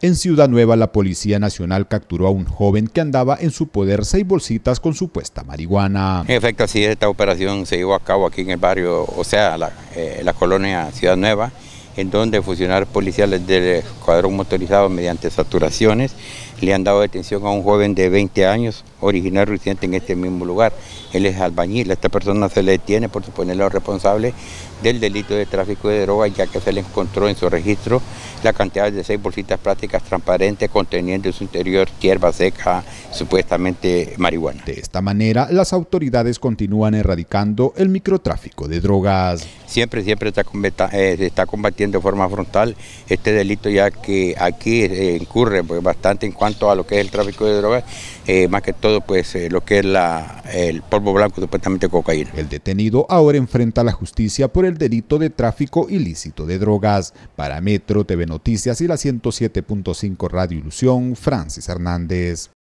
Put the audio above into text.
En Ciudad Nueva, la Policía Nacional capturó a un joven que andaba en su poder 6 bolsitas con supuesta marihuana. En efecto, así esta operación se llevó a cabo aquí en el barrio, o sea, la colonia Ciudad Nueva, en donde funcionarios policiales del escuadrón motorizado, mediante saturaciones, le han dado detención a un joven de 20 años, originario residente en este mismo lugar. Él es albañil. A esta persona se le detiene por suponerlo responsable del delito de tráfico de drogas, ya que se le encontró en su registro la cantidad de 6 bolsitas plásticas transparentes conteniendo en su interior hierba seca, supuestamente marihuana. De esta manera, las autoridades continúan erradicando el microtráfico de drogas. Siempre se está combatiendo de forma frontal este delito, ya que aquí incurre pues, bastante en cuanto a lo que es el tráfico de drogas, más que todo pues lo que es el polvo blanco, supuestamente cocaína. El detenido ahora enfrenta a la justicia por el delito de tráfico ilícito de drogas. Para Metro TV Noticias y la 107.5 Radio Ilusión, Francis Hernández.